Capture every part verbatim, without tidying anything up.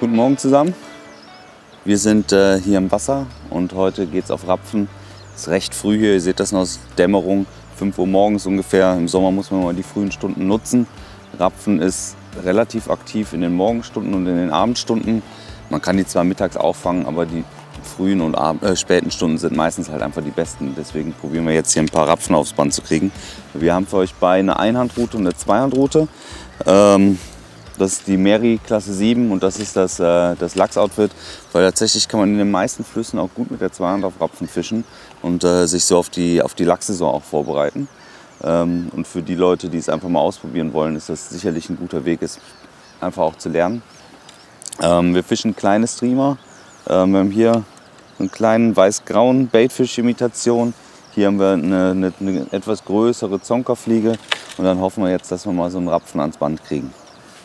Guten Morgen zusammen. Wir sind äh, hier im Wasser und heute geht es auf Rapfen. Es ist recht früh hier, ihr seht das noch aus Dämmerung, fünf Uhr morgens ungefähr. Im Sommer muss man mal die frühen Stunden nutzen. Rapfen ist relativ aktiv in den Morgenstunden und in den Abendstunden. Man kann die zwar mittags auffangen, aber die frühen und Ab äh, späten Stunden sind meistens halt einfach die besten. Deswegen probieren wir jetzt hier ein paar Rapfen aufs Band zu kriegen. Wir haben für euch bei eine Einhandroute und eine Zweihandroute. Ähm, Das ist die Mary Klasse sieben und das ist das, äh, das Lachs-Outfit, weil tatsächlich kann man in den meisten Flüssen auch gut mit der Zweihand auf Rapfen fischen und äh, sich so auf die, auf die Lachssaison auch vorbereiten. Ähm, und für die Leute, die es einfach mal ausprobieren wollen, ist das sicherlich ein guter Weg, es einfach auch zu lernen. Ähm, wir fischen kleine Streamer. Ähm, wir haben hier einen kleinen weiß-grauen Baitfisch-Imitation. Hier haben wir eine, eine, eine etwas größere Zonkerfliege und dann hoffen wir jetzt, dass wir mal so einen Rapfen ans Band kriegen.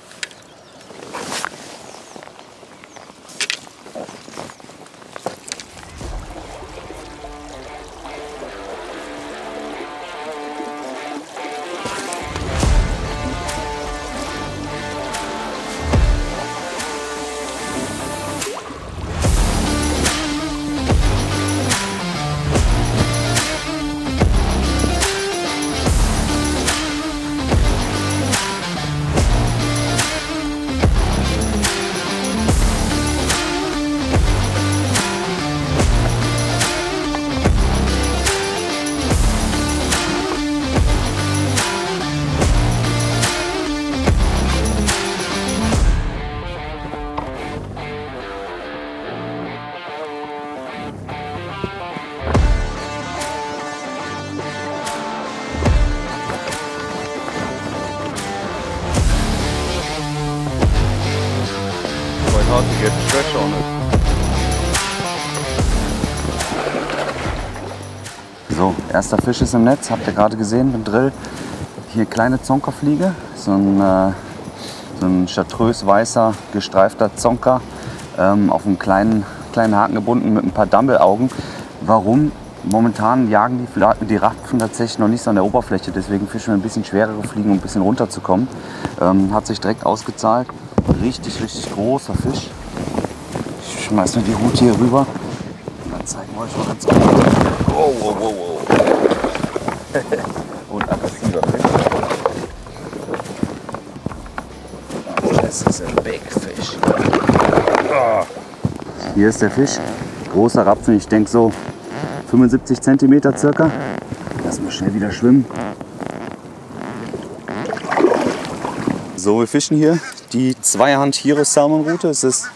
Hard to get stretch on it. So, erster Fisch ist im Netz, habt ihr gerade gesehen mit dem Drill. Hier kleine Zonkerfliege, so ein, äh, so ein chartreuse weißer gestreifter Zonker, ähm, auf einen kleinen, kleinen Haken gebunden mit ein paar Dumbbell-Augen. Warum? Momentan jagen die, die Rapfen tatsächlich noch nicht so an der Oberfläche, deswegen fischen wir ein bisschen schwerere Fliegen, um ein bisschen runterzukommen. Ähm, hat sich direkt ausgezahlt. Richtig, richtig großer Fisch. Ich schmeiß mir die Route hier rüber und dann zeigen wir euch mal ganz gut. Wow, wow, wow, wow. Und aggressiver Fisch. Das ist ein Big Fish. Hier ist der Fisch. Großer Rapfen, ich denke so fünfundsiebzig Zentimeter circa. Lass mal schnell wieder schwimmen. So, wir fischen hier die Zweihand Hero Salmon Route. Es ist,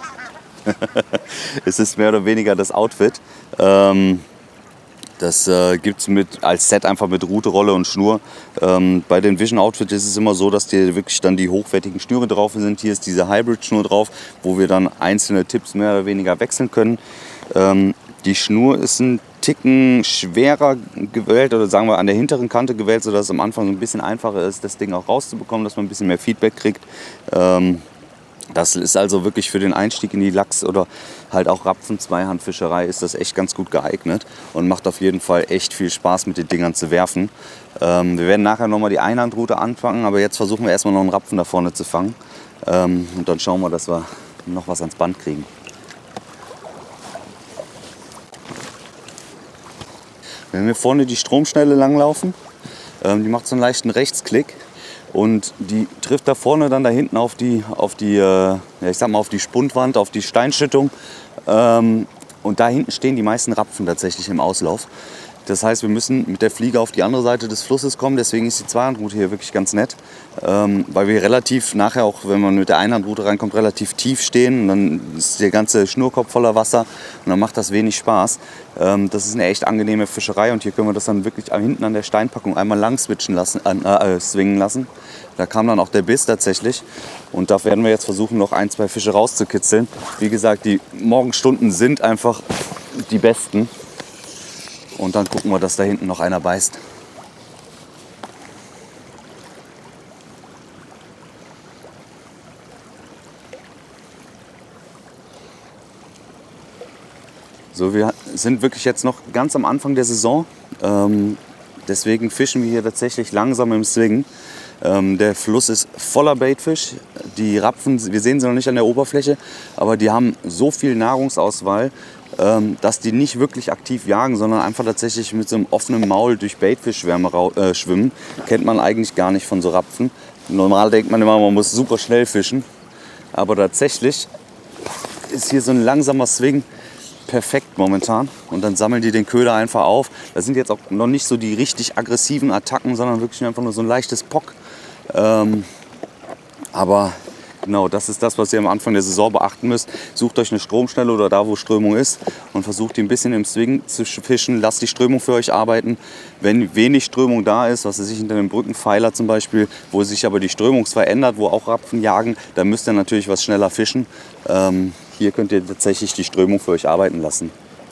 es ist mehr oder weniger das Outfit. Ähm, das äh, gibt es mit, als Set einfach mit Rute, Rolle und Schnur. Ähm, bei den Vision Outfit ist es immer so, dass hier wirklich dann die hochwertigen Schnüre drauf sind. Hier ist diese Hybrid Schnur drauf, wo wir dann einzelne Tipps mehr oder weniger wechseln können. Ähm, die Schnur ist ein Ticken schwerer gewählt oder sagen wir an der hinteren Kante gewählt, sodass es am Anfang so ein bisschen einfacher ist, das Ding auch rauszubekommen, dass man ein bisschen mehr Feedback kriegt. Ähm, das ist also wirklich für den Einstieg in die Lachs- oder halt auch Rapfen-Zweihandfischerei ist das echt ganz gut geeignet und macht auf jeden Fall echt viel Spaß mit den Dingern zu werfen. Ähm, wir werden nachher nochmal die Einhandroute anfangen, aber jetzt versuchen wir erstmal noch einen Rapfen da vorne zu fangen ähm, und dann schauen wir, dass wir noch was ans Band kriegen. Wenn wir vorne die Stromschnelle langlaufen, ähm, die macht so einen leichten Rechtsklick und die trifft da vorne dann da hinten auf die, auf die, äh, ja, ich sag mal auf die Spundwand, auf die Steinschüttung. Ähm, und da hinten stehen die meisten Rapfen tatsächlich im Auslauf. Das heißt, wir müssen mit der Fliege auf die andere Seite des Flusses kommen. Deswegen ist die Zweihandroute hier wirklich ganz nett, ähm, weil wir relativ nachher auch, wenn man mit der Einhandroute reinkommt, relativ tief stehen. Und dann ist der ganze Schnurkopf voller Wasser und dann macht das wenig Spaß. Ähm, das ist eine echt angenehme Fischerei und hier können wir das dann wirklich hinten an der Steinpackung einmal lang switchen lassen, äh, swingen lassen. Da kam dann auch der Biss tatsächlich und da werden wir jetzt versuchen, noch ein, zwei Fische rauszukitzeln. Wie gesagt, die Morgenstunden sind einfach die besten. Und dann gucken wir, dass da hinten noch einer beißt. So, wir sind wirklich jetzt noch ganz am Anfang der Saison. Ähm, deswegen fischen wir hier tatsächlich langsam im Swing. Ähm, der Fluss ist voller Baitfisch. Die Rapfen, wir sehen sie noch nicht an der Oberfläche, aber die haben so viel Nahrungsauswahl, ähm, dass die nicht wirklich aktiv jagen, sondern einfach tatsächlich mit so einem offenen Maul durch Baitfischschwärme äh, schwimmen. Kennt man eigentlich gar nicht von so Rapfen. Normal denkt man immer, man muss super schnell fischen. Aber tatsächlich ist hier so ein langsamer Swing perfekt momentan. Und dann sammeln die den Köder einfach auf. Das sind jetzt auch noch nicht so die richtig aggressiven Attacken, sondern wirklich einfach nur so ein leichtes Pock. Ähm, aber genau, das ist das, was ihr am Anfang der Saison beachten müsst. Sucht euch eine Stromschnelle oder da, wo Strömung ist und versucht die ein bisschen im Swing zu fischen. Lasst die Strömung für euch arbeiten. Wenn wenig Strömung da ist, was weiß ich, hinter einem Brückenpfeiler zum Beispiel, wo sich aber die Strömung verändert, wo auch Rapfen jagen, dann müsst ihr natürlich was schneller fischen. Ähm, hier könnt ihr tatsächlich die Strömung für euch arbeiten lassen.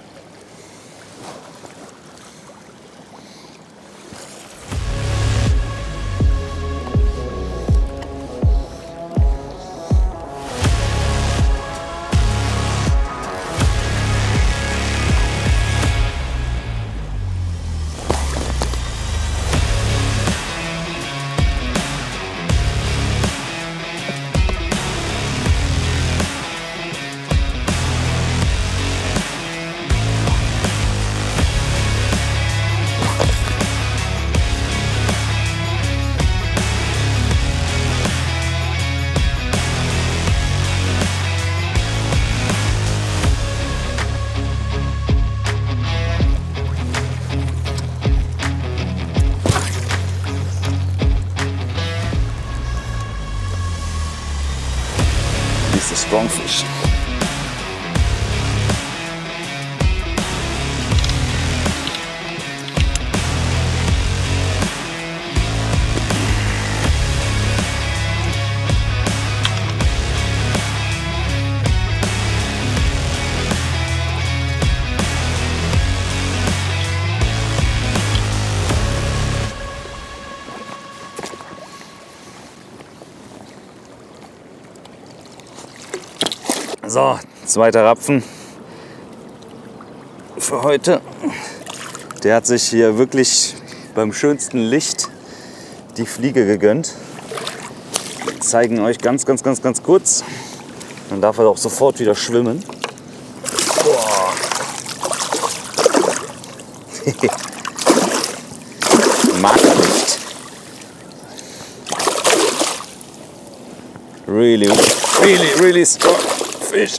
The strong fish. So, zweiter Rapfen für heute. Der hat sich hier wirklich beim schönsten Licht die Fliege gegönnt. Wir zeigen euch ganz, ganz, ganz, ganz kurz. Dann darf er auch sofort wieder schwimmen. Boah. Mag er nicht. Really, really, really strong fish.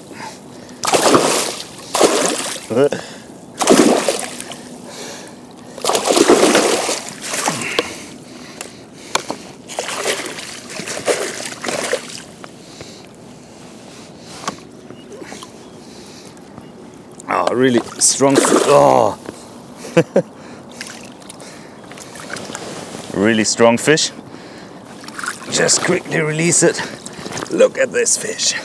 Oh, really strong. Oh. Really strong fish. Just quickly release it. Look at this fish.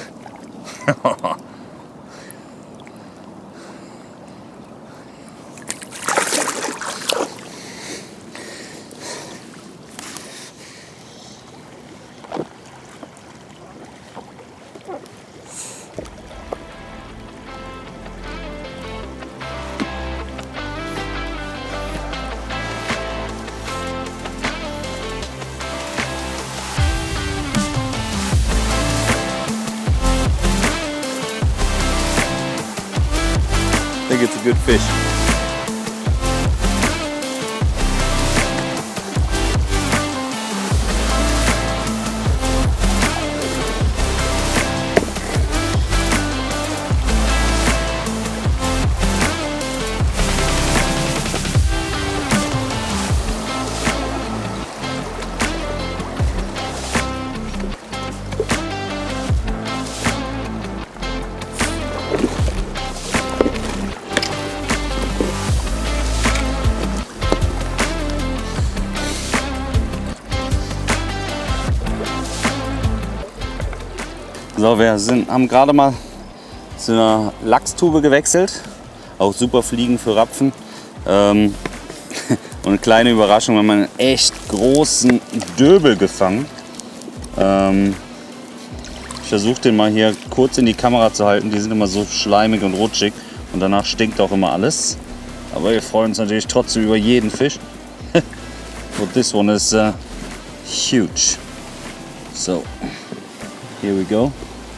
I think it's a good fish. So, wir sind, haben gerade mal zu einer Lachstube gewechselt. Auch super Fliegen für Rapfen. Ähm, und eine kleine Überraschung, wir haben einen echt großen Döbel gefangen. Ähm, ich versuche den mal hier kurz in die Kamera zu halten. Die sind immer so schleimig und rutschig und danach stinkt auch immer alles. Aber wir freuen uns natürlich trotzdem über jeden Fisch. But this one is uh, huge. So, here we go.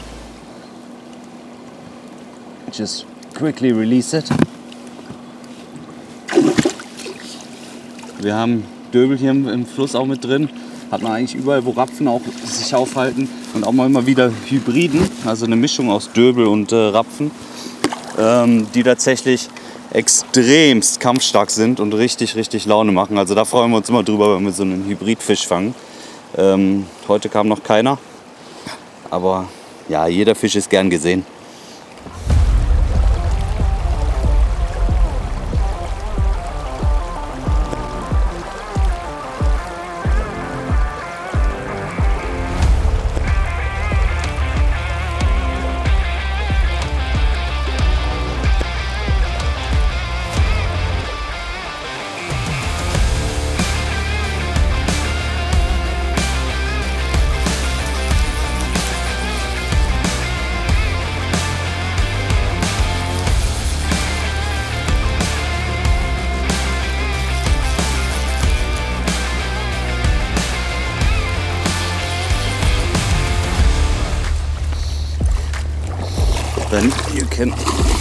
Just quickly release it. Wir haben Döbel hier im, im Fluss auch mit drin. Hat man eigentlich überall, wo Rapfen auch sich aufhalten. Und auch mal immer wieder Hybriden, also eine Mischung aus Döbel und äh, Rapfen, ähm, die tatsächlich extremst kampfstark sind und richtig, richtig Laune machen. Also da freuen wir uns immer drüber, wenn wir so einen Hybridfisch fangen. Ähm, heute kam noch keiner, aber ja, jeder Fisch ist gern gesehen. Then you can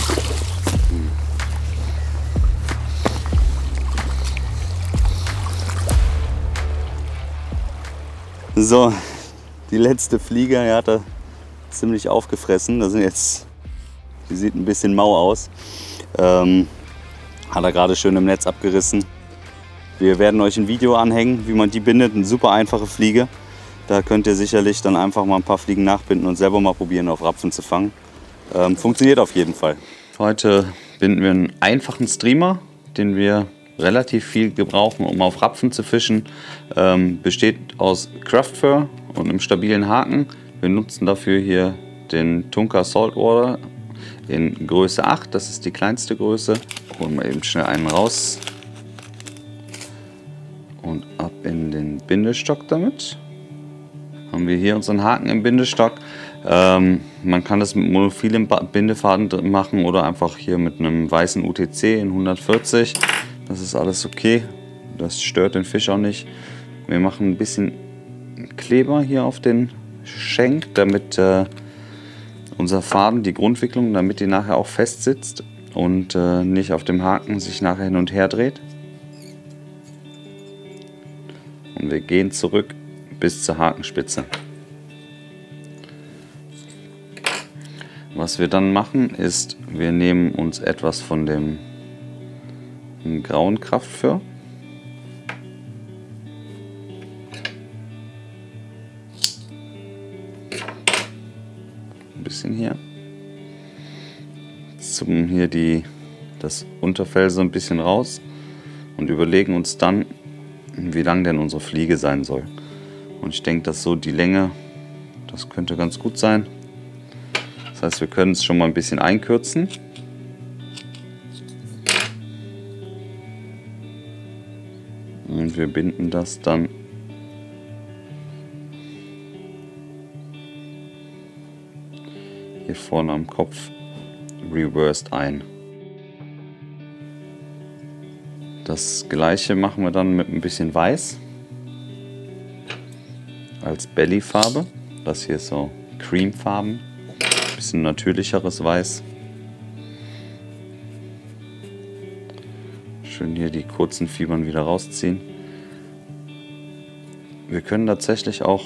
so, die letzte Fliege, er hat er ziemlich aufgefressen. Das sind jetzt, die sieht ein bisschen mau aus. Ähm, hat er gerade schön im Netz abgerissen. Wir werden euch ein Video anhängen, wie man die bindet. Eine super einfache Fliege. Da könnt ihr sicherlich dann einfach mal ein paar Fliegen nachbinden und selber mal probieren, auf Rapfen zu fangen. Ähm, funktioniert auf jeden Fall. Heute binden wir einen einfachen Streamer, den wir relativ viel gebrauchen, um auf Rapfen zu fischen. Ähm, besteht aus Craftfur und einem stabilen Haken. Wir nutzen dafür hier den Tunka Saltwater in Größe acht. Das ist die kleinste Größe. Holen wir eben schnell einen raus und ab in den Bindestock damit. Haben wir hier unseren Haken im Bindestock. Ähm, man kann das mit monophilem Bindefaden machen oder einfach hier mit einem weißen U T C in hundertvierzig. Das ist alles okay. Das stört den Fisch auch nicht. Wir machen ein bisschen Kleber hier auf den Schenk, damit äh, unser Faden, die Grundwicklung, damit die nachher auch fest sitzt und äh, nicht auf dem Haken sich nachher hin und her dreht. Und wir gehen zurück bis zur Hakenspitze. Was wir dann machen ist, wir nehmen uns etwas von dem grauen Craftfur. Ein bisschen hier. Zum hier die, das Unterfell so ein bisschen raus und überlegen uns dann, wie lang denn unsere Fliege sein soll. Und ich denke, dass so die Länge, das könnte ganz gut sein. Das heißt, wir können es schon mal ein bisschen einkürzen. Und wir binden das dann hier vorne am Kopf reversed ein. Das gleiche machen wir dann mit ein bisschen Weiß als Bellyfarbe. Das hier ist so creamfarben. Bisschen natürlicheres Weiß. Schön hier die kurzen Fibern wieder rausziehen. Wir können tatsächlich auch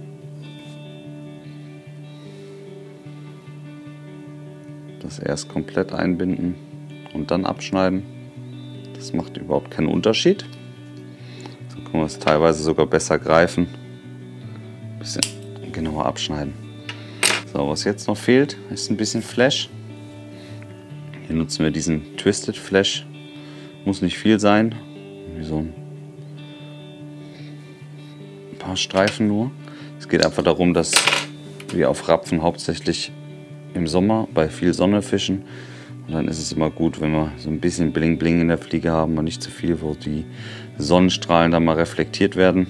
das erst komplett einbinden und dann abschneiden. Das macht überhaupt keinen Unterschied. So können wir es teilweise sogar besser greifen. Ein bisschen genauer abschneiden. So, was jetzt noch fehlt, ist ein bisschen Flash. Hier nutzen wir diesen Twisted Flash. Muss nicht viel sein. Wie so ein paar Streifen nur. Es geht einfach darum, dass wir auf Rapfen hauptsächlich im Sommer bei viel Sonne fischen. Und dann ist es immer gut, wenn wir so ein bisschen Bling Bling in der Fliege haben und nicht zu viel, wo die Sonnenstrahlen dann mal reflektiert werden.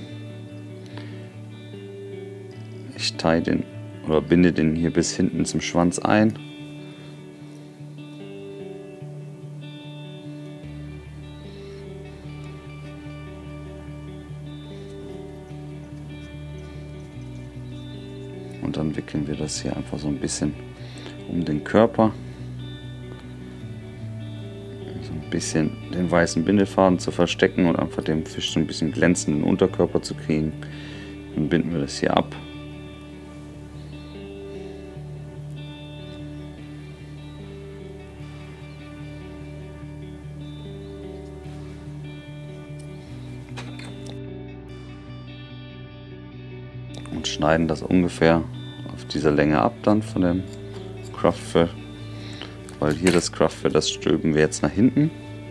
Ich teile den oder binde den hier bis hinten zum Schwanz ein. Und dann wickeln wir das hier einfach so ein bisschen um den Körper. So ein bisschen den weißen Bindefaden zu verstecken und einfach dem Fisch so ein bisschen glänzenden Unterkörper zu kriegen. Dann binden wir das hier ab. Und schneiden das ungefähr auf dieser Länge ab dann von dem Craftfur, weil hier das Craftfur, das stülpen wir jetzt nach hinten.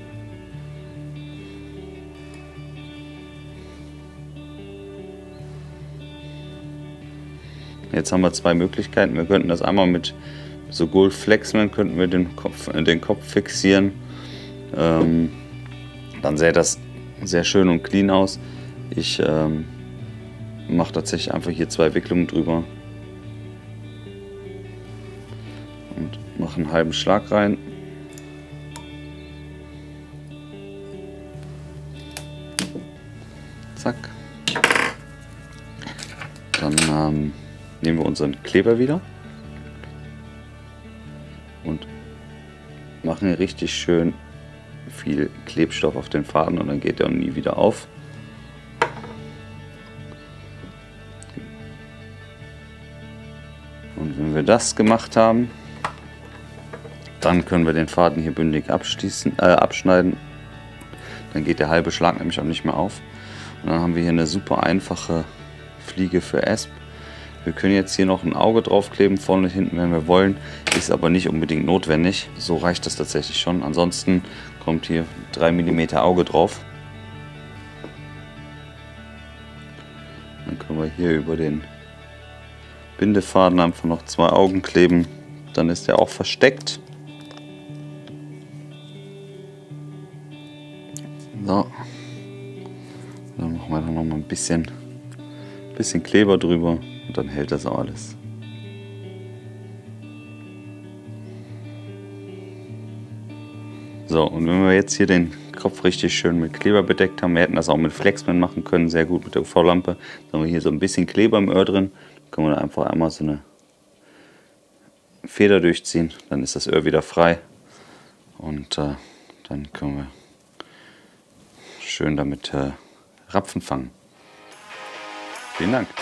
Jetzt haben wir zwei Möglichkeiten. Wir könnten das einmal mit so Gold Flexman könnten wir den Kopf, äh, den Kopf fixieren. Ähm, dann sähe das sehr schön und clean aus. Ich ähm, mache tatsächlich einfach hier zwei Wicklungen drüber und mache einen halben Schlag rein. Zack. Dann ähm, nehmen wir unseren Kleber wieder und machen hier richtig schön viel Klebstoff auf den Faden und dann geht er nie wieder auf. Und wenn wir das gemacht haben, dann können wir den Faden hier bündig abschließen, äh, abschneiden. Dann geht der halbe Schlag nämlich auch nicht mehr auf. Und dann haben wir hier eine super einfache Fliege für Asp. Wir können jetzt hier noch ein Auge draufkleben, vorne und hinten, wenn wir wollen. Ist aber nicht unbedingt notwendig. So reicht das tatsächlich schon. Ansonsten kommt hier drei Millimeter Auge drauf. Dann können wir hier über den Bindefaden einfach noch zwei Augen kleben. Dann ist der auch versteckt. So. Dann machen wir da noch mal ein bisschen, bisschen Kleber drüber und dann hält das auch alles. So, und wenn wir jetzt hier den Kopf richtig schön mit Kleber bedeckt haben, wir hätten das auch mit Flexman machen können, sehr gut mit der U V-Lampe. Dann haben wir hier so ein bisschen Kleber im Öhr drin, dann können wir da einfach einmal so eine Feder durchziehen, dann ist das Öhr wieder frei und äh, dann können wir schön damit äh, Rapfen fangen. Vielen Dank.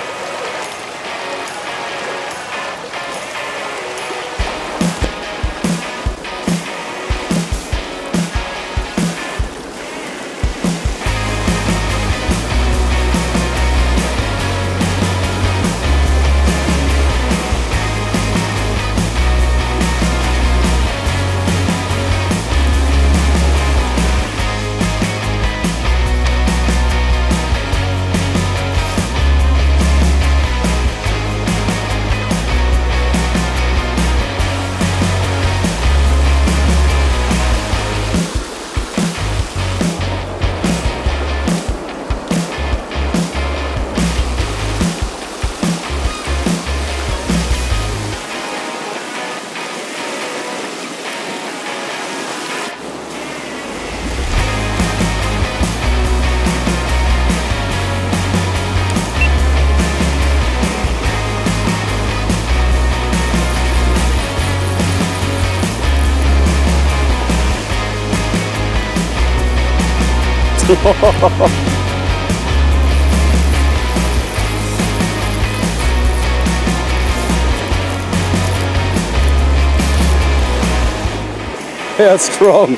Yeah, strong.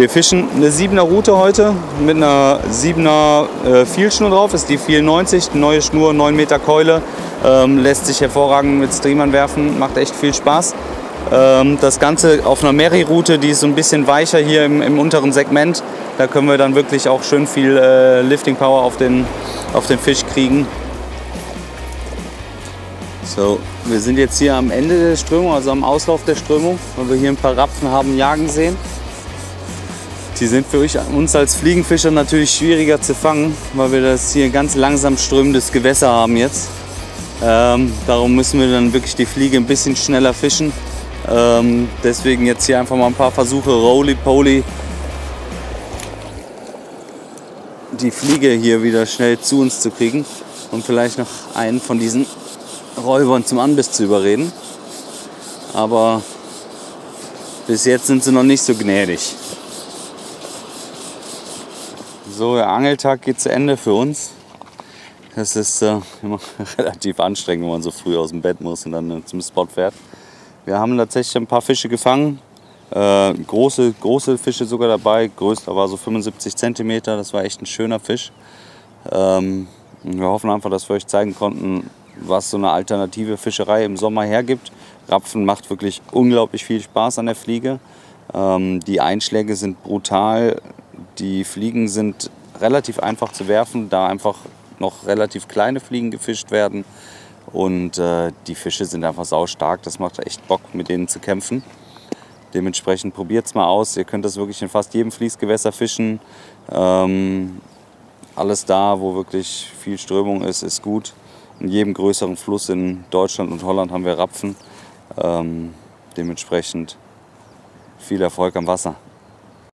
Wir fischen eine siebener Route heute mit einer siebener äh, Vielschnur drauf. Das ist die vierundneunzig, neue Schnur, neun Meter Keule. Ähm, lässt sich hervorragend mit Streamern werfen, macht echt viel Spaß. Ähm, das Ganze auf einer Meri-Route, die ist so ein bisschen weicher hier im, im unteren Segment. Da können wir dann wirklich auch schön viel äh, Lifting Power auf den, auf den Fisch kriegen. So, wir sind jetzt hier am Ende der Strömung, also am Auslauf der Strömung, weil wir hier ein paar Rapfen haben jagen sehen. Die sind für uns als Fliegenfischer natürlich schwieriger zu fangen, weil wir das hier ganz langsam strömendes Gewässer haben jetzt. Ähm, darum müssen wir dann wirklich die Fliege ein bisschen schneller fischen. Ähm, deswegen jetzt hier einfach mal ein paar Versuche, Roly-Poly, die Fliege hier wieder schnell zu uns zu kriegen und vielleicht noch einen von diesen Räubern zum Anbiss zu überreden. Aber bis jetzt sind sie noch nicht so gnädig. So, der Angeltag geht zu Ende für uns. Das ist äh, immer relativ anstrengend, wenn man so früh aus dem Bett muss und dann äh, zum Spot fährt. Wir haben tatsächlich ein paar Fische gefangen. Äh, große, große Fische sogar dabei. Größter war so fünfundsiebzig Zentimeter. Das war echt ein schöner Fisch. Ähm, wir hoffen einfach, dass wir euch zeigen konnten, was so eine alternative Fischerei im Sommer hergibt. Rapfen macht wirklich unglaublich viel Spaß an der Fliege. Ähm, die Einschläge sind brutal. Die Fliegen sind relativ einfach zu werfen, da einfach noch relativ kleine Fliegen gefischt werden. Und äh, die Fische sind einfach saustark. Das macht echt Bock, mit denen zu kämpfen. Dementsprechend probiert es mal aus. Ihr könnt das wirklich in fast jedem Fließgewässer fischen. Ähm, alles da, wo wirklich viel Strömung ist, ist gut. In jedem größeren Fluss in Deutschland und Holland haben wir Rapfen. Ähm, dementsprechend viel Erfolg am Wasser.